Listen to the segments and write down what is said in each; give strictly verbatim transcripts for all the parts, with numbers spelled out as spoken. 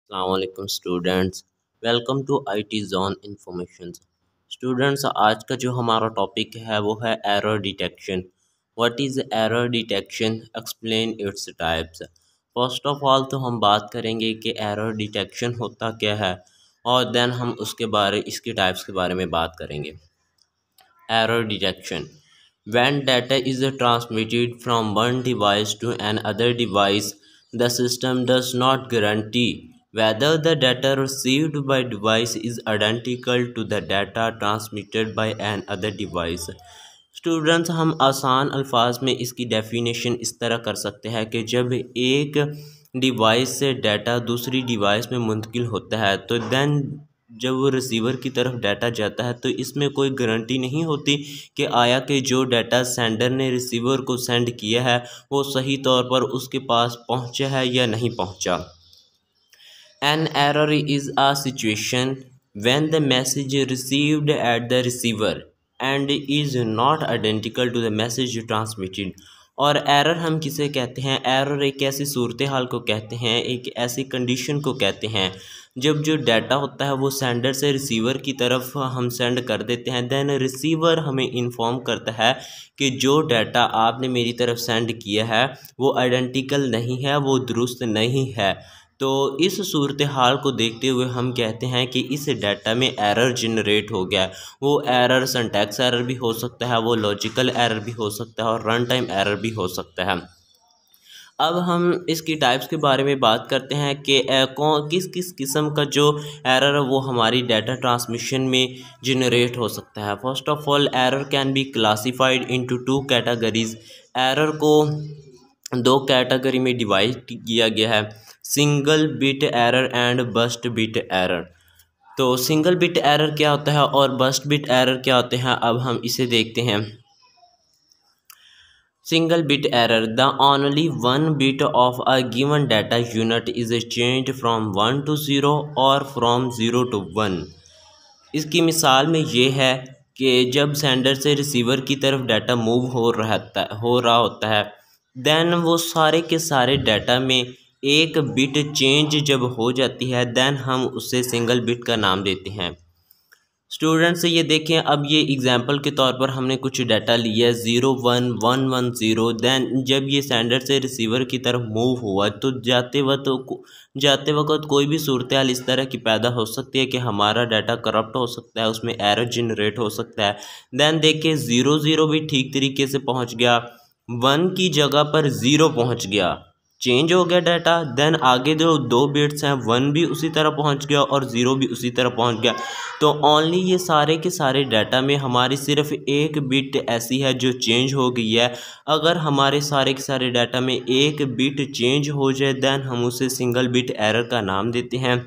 अस्सलाम students. Welcome to IT zone information. Students, आज का जो हमारा टॉपिक है वो है error detection. What is error detection, explain its types. First of all तो हम बात करेंगे कि एरर डिटेक्शन होता क्या है, और देन हम उसके बारे इसके टाइप्स के बारे में बात करेंगे। Error detection: when data is transmitted from one device to another device, the system does not guarantee whether the data received by device is identical to the data transmitted by another device। Students, हम आसान अल्फाज में इसकी definition इस तरह कर सकते हैं कि जब एक डिवाइस से डाटा दूसरी डिवाइस में मुंतकिल होता है तो देन जब वो रिसीवर की तरफ डाटा जाता है तो इसमें कोई गारंटी नहीं होती कि आया कि जो डाटा सेंडर ने रिसीवर को सेंड किया है वो सही तौर पर उसके पास पहुंचा है या नहीं पहुंचा। An error is a situation when the message received at the receiver and is not identical to the message transmitted। और एरर हम किसे कहते हैं? एरर एक ऐसी सूरत हाल को कहते हैं, एक ऐसी कंडीशन को कहते हैं जब जो डाटा होता है वो सेंडर से रिसीवर की तरफ हम सेंड कर देते हैं, देन रिसीवर हमें इन्फॉर्म करता है कि जो डाटा आपने मेरी तरफ सेंड किया है वो आइडेंटिकल नहीं है, वो दुरुस्त नहीं है। तो इस सूरत हाल को देखते हुए हम कहते हैं कि इस डाटा में एरर जनरेट हो गया। वो एरर सिंटैक्स एरर भी हो सकता है, वो लॉजिकल एरर भी हो सकता है, और रन टाइम एरर भी हो सकता है। अब हम इसकी टाइप्स के बारे में बात करते हैं कि कौन किस किस किस्म का जो एरर है वो हमारी डाटा ट्रांसमिशन में जनरेट हो सकता है। First of all, error can be classified into two categories. Error को दो कैटेगरी में डिवाइड किया गया है, single bit error and burst bit error. तो सिंगल बिट एरर क्या होता है और बस्ट बिट एरर क्या होते हैं, अब हम इसे देखते हैं। Single bit error: the only one bit of a given data unit is change from one to zero और फ्रॉम ज़ीरो टू वन। इसकी मिसाल में ये है कि जब सेंडर से रिसीवर की तरफ डाटा मूव हो रहता हो रहा होता है, देन वो सारे के सारे डाटा में एक बिट चेंज जब हो जाती है देन हम उसे सिंगल बिट का नाम देते हैं। स्टूडेंट्स, ये देखें, अब ये एग्जांपल के तौर पर हमने कुछ डाटा लिया zero one one one zero. Then जब ये सेंडर से रिसीवर की तरफ मूव हुआ तो जाते वक्त जाते वक्त कोई भी सूरत हाल इस तरह की पैदा हो सकती है कि हमारा डाटा करप्ट हो सकता है, उसमें एरर जनरेट हो सकता है। देन देखिए, ज़ीरो ज़ीरो भी ठीक तरीके से पहुंच गया, वन की जगह पर ज़ीरो पहुंच गया, चेंज हो गया डाटा। देन आगे जो दो बिट्स हैं वन भी उसी तरह पहुंच गया और ज़ीरो भी उसी तरह पहुंच गया। तो ओनली ये सारे के सारे डाटा में हमारी सिर्फ एक बिट ऐसी है जो चेंज हो गई है। अगर हमारे सारे के सारे डाटा में एक बिट चेंज हो जाए देन हम उसे सिंगल बिट एरर का नाम देते हैं।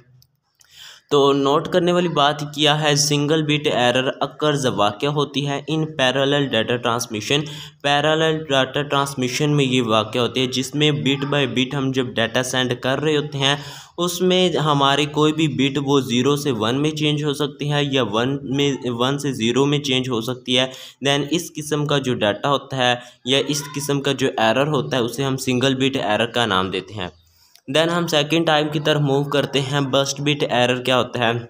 तो नोट करने वाली बात किया है, सिंगल बिट एरर अक्कर्स वाक़या होती है in parallel data transmission. Parallel data transmission में ये वाक़या होती है जिसमें बिट बाय बिट हम जब डाटा सेंड कर रहे होते हैं उसमें हमारी कोई भी बिट वो ज़ीरो से वन में चेंज हो सकती है या वन में वन से ज़ीरो में चेंज हो सकती है। दैन इस किस्म का जो डाटा होता है या इस किस्म का जो एरर होता है उसे हम सिंगल बिट एरर का नाम देते हैं। देन हम सेकंड टाइप की तरफ मूव करते हैं। बस्ट बिट एरर क्या होता है?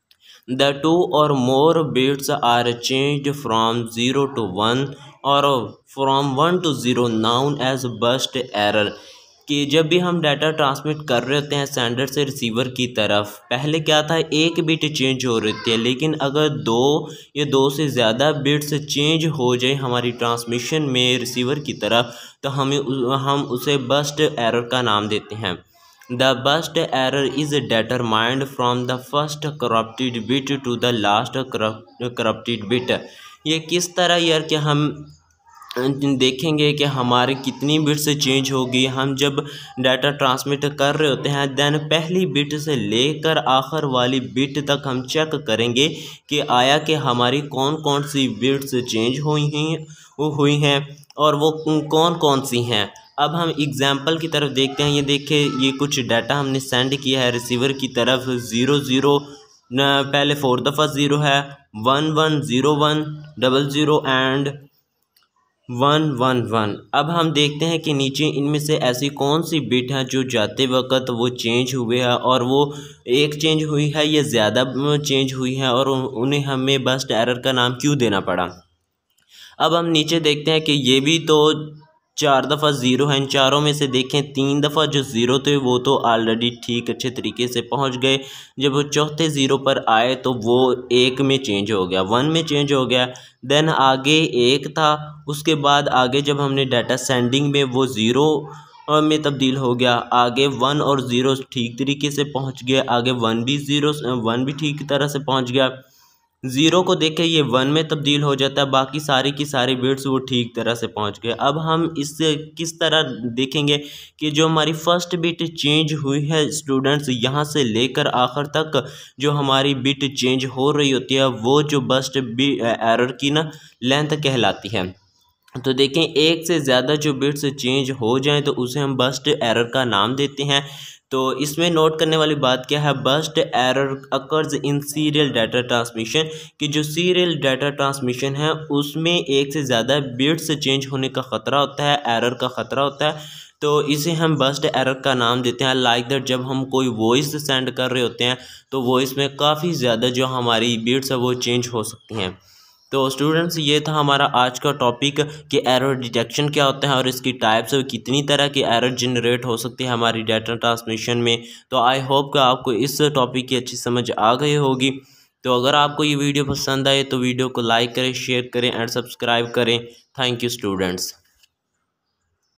The two or more bits are changed from zero to one or from one to zero, known as burst error. कि जब भी हम डाटा ट्रांसमिट कर रहे होते हैं सेंडर से रिसीवर की तरफ, पहले क्या था, एक बिट चेंज हो रही थी, लेकिन अगर दो या दो से ज़्यादा बिट्स चेंज हो जाए हमारी ट्रांसमिशन में रिसीवर की तरफ तो हमें हम उसे बस्ट एरर का नाम देते हैं। The burst error is determined from the first corrupted bit to the last corrupted bit. ये किस तरह यार कि हम देखेंगे कि हमारे कितनी बिट से चेंज होगी। हम जब डाटा ट्रांसमिट कर रहे होते हैं देन पहली बिट से लेकर आखिर वाली बिट तक हम चेक करेंगे कि आया कि हमारी कौन कौन सी बिट्स चेंज हुई हैं हुई हैं और वो कौन कौन सी हैं। अब हम एग्जाम्पल की तरफ देखते हैं। ये देखिए, ये कुछ डाटा हमने सेंड किया है रिसीवर की तरफ। ज़ीरो ज़ीरो न पहले फोर दफ़ा ज़ीरो है, one one zero one double zero and one one one. अब हम देखते हैं कि नीचे इनमें से ऐसी कौन सी बिट है जो जाते वक्त वो चेंज हुए हैं, और वो एक चेंज हुई है या ज़्यादा चेंज हुई है, और उन्हें हमें बस्ट एरर का नाम क्यों देना पड़ा। अब हम नीचे देखते हैं कि ये भी तो चार दफ़ा ज़ीरो है। इन चारों में से देखें तीन दफ़ा जो ज़ीरो थे वो तो ऑलरेडी ठीक अच्छे तरीके से पहुंच गए। जब वो चौथे ज़ीरो पर आए तो वो एक में चेंज हो गया, वन में चेंज हो गया। देन आगे एक था, उसके बाद आगे जब हमने डाटा सेंडिंग में वो ज़ीरो में तब्दील हो गया। आगे वन और ज़ीरो ठीक तरीके से पहुंच गया, आगे वन भी ज़ीरो वन भी ठीक तरह से पहुंच गया। ज़ीरो को देखें ये वन में तब्दील हो जाता है, बाकी सारी की सारी बिट्स वो ठीक तरह से पहुंच गए। अब हम इससे किस तरह देखेंगे कि जो हमारी फ़र्स्ट बिट चेंज हुई है स्टूडेंट्स, यहाँ से लेकर आखिर तक जो हमारी बिट चेंज हो रही होती है वो जो बस्ट बी एरर की ना लेंथ कहलाती है। तो देखें एक से ज़्यादा जो बिट्स चेंज हो जाएं तो उसे हम बस्ट एरर का नाम देते हैं। तो इसमें नोट करने वाली बात क्या है, burst error occurs in serial data transmission, कि जो सीरियल डाटा ट्रांसमिशन है उसमें एक से ज़्यादा बिट्स चेंज होने का ख़तरा होता है, एरर का ख़तरा होता है। तो इसे हम बस्ट एरर का नाम देते हैं। लाइक दैट जब हम कोई वॉइस सेंड कर रहे होते हैं तो वॉइस में काफ़ी ज़्यादा जो हमारी बिट्स है वो चेंज हो सकती हैं। तो स्टूडेंट्स ये था हमारा आज का टॉपिक कि एरर डिटेक्शन क्या होता है और इसकी टाइप्स और कितनी तरह की एरर जनरेट हो सकती है हमारी डाटा ट्रांसमिशन में। तो आई होप कि आपको इस टॉपिक की अच्छी समझ आ गई होगी। तो अगर आपको ये वीडियो पसंद आए तो वीडियो को लाइक करें, शेयर करें एंड सब्सक्राइब करें। Thank you students.